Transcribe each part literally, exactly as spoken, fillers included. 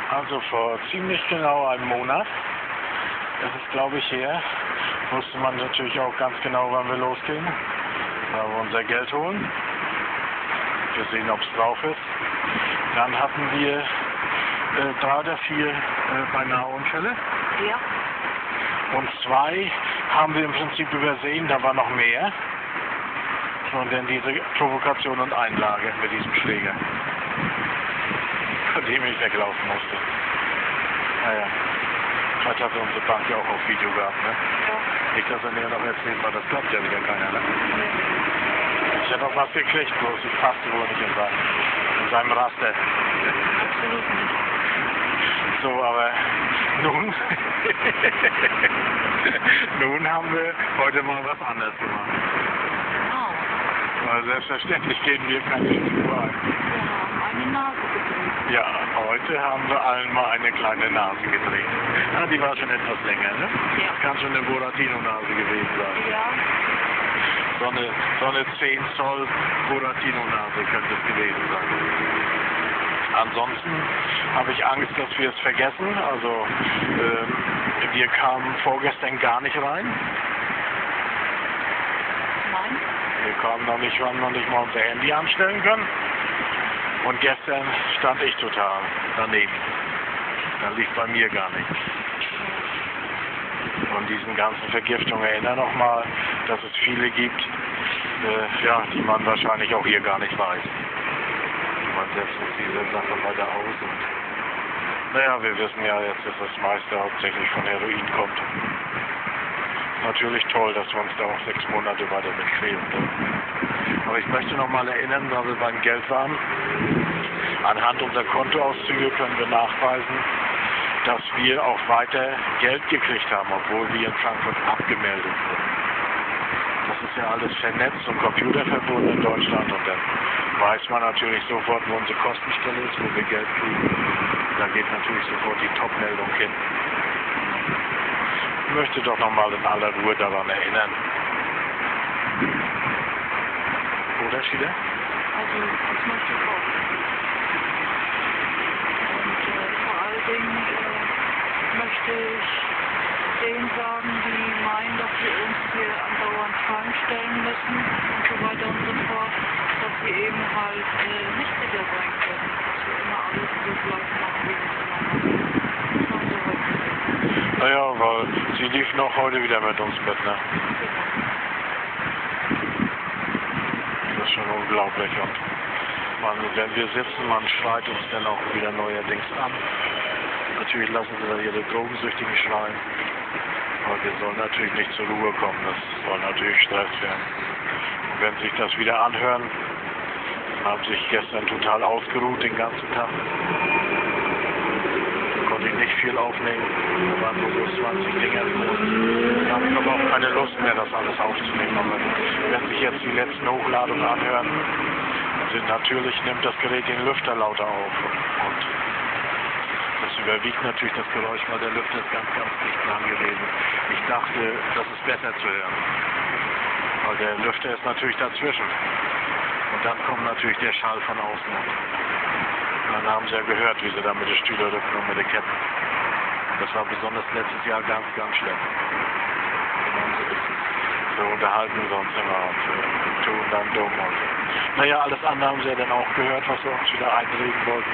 Also vor ziemlich genau einem Monat, das ist glaube ich her, wusste man natürlich auch ganz genau, wann wir losgehen. Da wir unser Geld holen. Wir sehen, ob es drauf ist. Dann hatten wir äh, drei oder vier äh, beinahe Unfälle. Ja. Und zwei haben wir im Prinzip übersehen, da war noch mehr. Und dann diese Provokation und Einlage mit diesem Schläger, von dem ich weglaufen musste. Naja, vielleicht hat unsere Bank ja auch auf Video gehabt, ne? Ja. Nicht, dass er mir noch erzählt war, das glaubt ja wieder keiner, ne? Ich hätte auch was gekriegt, bloß ich passte wohl nicht in, sein, in seinem Raster. Absolut nicht. So, aber nun, nun haben wir heute mal was anderes gemacht. Genau. Weil selbstverständlich gehen wir keine Spur ein. Wir haben eine Nase gedreht. Ja, heute haben wir allen mal eine kleine Nase gedreht. Ah, die war schon etwas länger, ne? Ja. Das kann schon eine Buratino-Nase gewesen sein. Ja. So eine, so eine zehn Zoll Buratino-Nase könnte es gewesen sein. Ansonsten habe ich Angst, dass wir es vergessen. Also ähm, wir kamen vorgestern gar nicht rein. Nein. Wir kamen noch nicht ran, noch nicht mal unser Handy anstellen können. Und gestern stand ich total daneben. Da lief bei mir gar nichts. Von diesen ganzen Vergiftungen erinnere nochmal, dass es viele gibt, äh, ja, die man wahrscheinlich auch hier gar nicht weiß. Man setzt uns diese Sache weiter aus und naja, wir wissen ja jetzt, dass das meiste hauptsächlich von Heroin kommt. Natürlich toll, dass wir uns da auch sechs Monate weiter mit quälen. Aber ich möchte noch mal erinnern, da wir beim Geld waren, anhand unserer Kontoauszüge können wir nachweisen, dass wir auch weiter Geld gekriegt haben, obwohl wir in Frankfurt abgemeldet wurden. Das ist ja alles vernetzt und computerverbunden in Deutschland und dann weiß man natürlich sofort, wo unsere Kostenstelle ist, wo wir Geld kriegen. Da geht natürlich sofort die Top-Meldung hin. Ich möchte doch nochmal in aller Ruhe daran erinnern. Oder, Schieder? Also, das möchte ich auch. Und äh, vor allen Dingen äh, möchte ich denen sagen, die meinen, dass wir uns hier andauernd Fallen stellen müssen und so weiter und so fort, dass wir eben halt äh, nicht sicher sein können, dass wir immer alles so gleich machen, wie wir es immer machen. Das haben sie heute gesehen. Naja, weil sie lief noch heute wieder mit uns mit, ne? Das ist schon unglaublich und man, wenn wir sitzen, man schreit uns dann auch wieder neuerdings an. Natürlich lassen sie da ihre Drogensüchtigen schreien. Aber wir sollen natürlich nicht zur Ruhe kommen, das soll natürlich Stress werden. Und wenn sich das wieder anhören, haben sich gestern total ausgeruht den ganzen Tag. Da konnte ich nicht viel aufnehmen, da waren nur so zwanzig Dinger groß. Da habe ich aber auch keine Lust mehr, das alles aufzunehmen. Aber wenn sich jetzt die letzten Hochladungen anhören, also natürlich nimmt das Gerät den Lüfter lauter auf. Und das überwiegt natürlich das Geräusch, weil der Lüfter ist ganz, ganz dicht dran gewesen. Ich dachte, das ist besser zu hören. Weil der Lüfter ist natürlich dazwischen. Und dann kommt natürlich der Schall von außen. Und dann haben sie ja gehört, wie sie da mit den Stühlerrücken und mit den Ketten. Das war besonders letztes Jahr ganz, ganz schlimm. So unterhalten wir uns immer und äh, tun dann dumm. Und, naja, alles andere haben sie ja dann auch gehört, was wir uns wieder einreden wollten.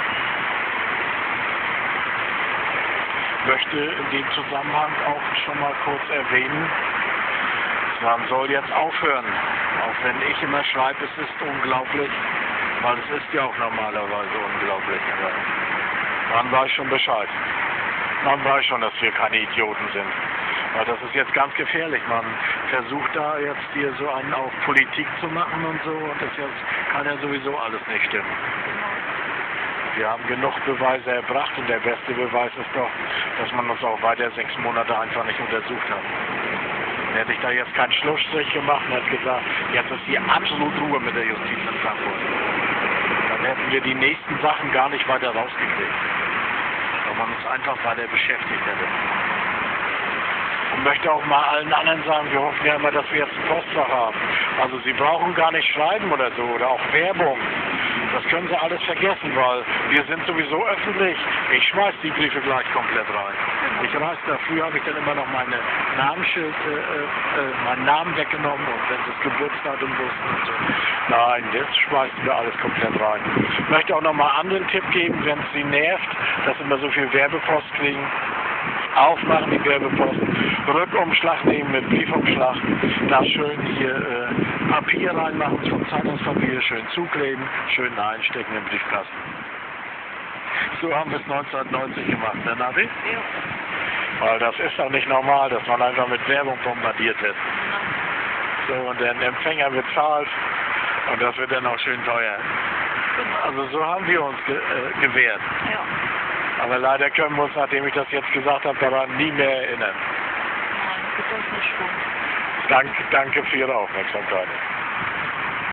Ich möchte in dem Zusammenhang auch schon mal kurz erwähnen, man soll jetzt aufhören, auch wenn ich immer schreibe, es ist unglaublich, weil es ist ja auch normalerweise unglaublich, aber man weiß schon Bescheid. Man weiß schon, dass wir keine Idioten sind. Weil das ist jetzt ganz gefährlich, man versucht da jetzt hier so einen auf Politik zu machen und so, und das jetzt kann ja sowieso alles nicht stimmen. Wir haben genug Beweise erbracht und der beste Beweis ist doch, dass man uns auch weiter sechs Monate einfach nicht untersucht hat. Dann hätte ich da jetzt keinen Schlussstrich gemacht und hätte gesagt, jetzt ist hier absolut Ruhe mit der Justiz in Frankfurt. Dann hätten wir die nächsten Sachen gar nicht weiter rausgekriegt, weil man uns einfach weiter beschäftigt hätte. Und möchte auch mal allen anderen sagen, wir hoffen ja immer, dass wir jetzt ein Postfach haben. Also Sie brauchen gar nicht schreiben oder so, oder auch Werbung. Das können Sie alles vergessen, weil wir sind sowieso öffentlich. Ich schmeiß die Briefe gleich komplett rein. Ich reiß da, früher habe ich dann immer noch meine Namensschild, äh, äh, meinen Namen weggenommen und wenn Sie das Geburtsdatum wussten und so. Nein, jetzt schmeißen wir alles komplett rein. Ich möchte auch noch mal einen anderen Tipp geben, wenn es Sie nervt, dass Sie immer so viel Werbepost kriegen. Aufmachen die Werbepost, Rückumschlag nehmen mit Briefumschlag, da schön hier äh, Papier reinmachen vom Zeitungspapier, schön zukleben, schön einstecken im Briefkasten. So haben wir es neunzehnhundertneunzig gemacht, ne Navi? Ja. Weil das ist doch nicht normal, dass man einfach mit Werbung bombardiert wird. So, und der Empfänger bezahlt und das wird dann auch schön teuer. Also so haben wir uns ge äh, gewehrt. Ja. Aber leider können wir uns, nachdem ich das jetzt gesagt habe, daran nie mehr erinnern. Nein, das ist nicht schlimm. Danke, danke für Ihre Aufmerksamkeit.